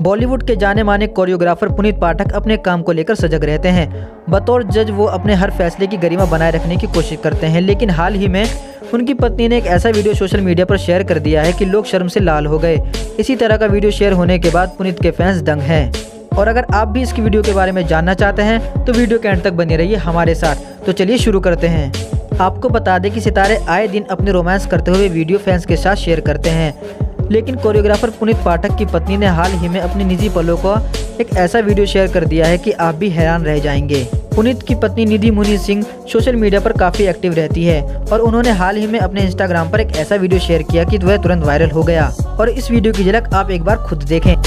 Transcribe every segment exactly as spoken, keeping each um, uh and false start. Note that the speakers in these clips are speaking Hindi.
बॉलीवुड के जाने माने कोरियोग्राफर पुनीत पाठक अपने काम को लेकर सजग रहते हैं। बतौर जज वो अपने हर फैसले की गरिमा बनाए रखने की कोशिश करते हैं, लेकिन हाल ही में उनकी पत्नी ने एक ऐसा वीडियो सोशल मीडिया पर शेयर कर दिया है कि लोग शर्म से लाल हो गए। इसी तरह का वीडियो शेयर होने के बाद पुनीत के फैंस दंग हैं। और अगर आप भी इसकी वीडियो के बारे में जानना चाहते हैं तो वीडियो के एंड तक बने रहिए हमारे साथ। तो चलिए शुरू करते हैं। आपको बता दें कि सितारे आए दिन अपने रोमांस करते हुए वीडियो फैंस के साथ शेयर करते हैं, लेकिन कोरियोग्राफर पुनीत पाठक की पत्नी ने हाल ही में अपनी निजी पलों का एक ऐसा वीडियो शेयर कर दिया है कि आप भी हैरान रह जाएंगे। पुनीत की पत्नी निधि मुनि सिंह सोशल मीडिया पर काफ़ी एक्टिव रहती है और उन्होंने हाल ही में अपने इंस्टाग्राम पर एक ऐसा वीडियो शेयर किया कि वह तुरंत वायरल हो गया। और इस वीडियो की झलक आप एक बार खुद देखें।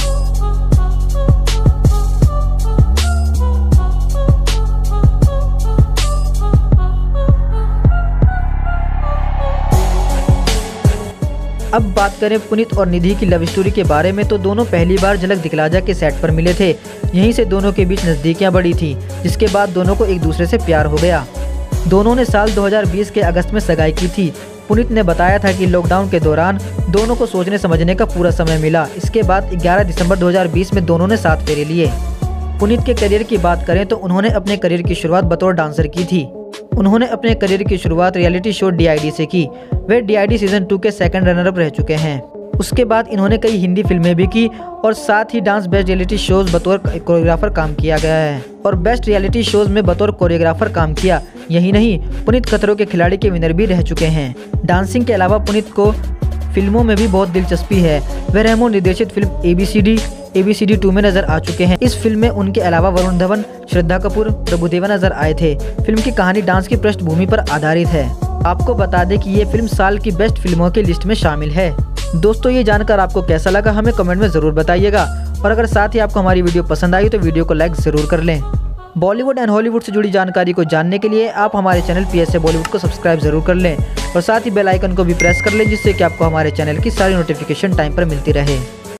अब बात करें पुनीत और निधि की लव स्टोरी के बारे में, तो दोनों पहली बार झलक दिखलाजा के सेट पर मिले थे। यहीं से दोनों के बीच नज़दीकियां बढ़ी थी, जिसके बाद दोनों को एक दूसरे से प्यार हो गया। दोनों ने साल दो हज़ार बीस के अगस्त में सगाई की थी। पुनीत ने बताया था कि लॉकडाउन के दौरान दोनों को सोचने समझने का पूरा समय मिला। इसके बाद ग्यारह दिसंबर दो हज़ार बीस में दोनों ने सात फेरे लिए। पुनीत के करियर की बात करें तो उन्होंने अपने करियर की शुरुआत बतौर डांसर की थी। उन्होंने अपने करियर की शुरुआत reality show D I D से की। वे D I D season two के सेकंड रनर अप रह चुके हैं। उसके बाद इन्होंने कई हिंदी फिल्में भी की और साथ ही डांस बेस्ट रियलिटी शोज बतौर कोरियोग्राफर काम किया गया है और बेस्ट रियलिटी शोज में बतौर कोरियोग्राफर काम किया। यही नहीं, पुनीत खतरों के खिलाड़ी के विनर भी रह चुके हैं। डांसिंग के अलावा पुनीत को फिल्मों में भी बहुत दिलचस्पी है। वह रहमान निर्देशित film A B C D A B C D two में नजर आ चुके हैं। इस फिल्म में उनके अलावा वरुण धवन, श्रद्धा कपूर, प्रभुदेवा नजर आए थे। फिल्म की कहानी डांस की पृष्ठभूमि पर आधारित है। आपको बता दें कि ये फिल्म साल की बेस्ट फिल्मों की लिस्ट में शामिल है। दोस्तों, ये जानकर आपको कैसा लगा हमें कमेंट में जरूर बताइएगा और अगर साथ ही आपको हमारी वीडियो पसंद आई तो वीडियो को लाइक जरूर कर लें। बॉलीवुड एंड हॉलीवुड से जुड़ी जानकारी को जानने के लिए आप हमारे channel P S A Bollywood को सब्सक्राइब जरूर कर लें और साथ ही बेल आइकन को भी प्रेस कर लें, जिससे कि आपको हमारे चैनल की सारी नोटिफिकेशन टाइम पर मिलती रहे।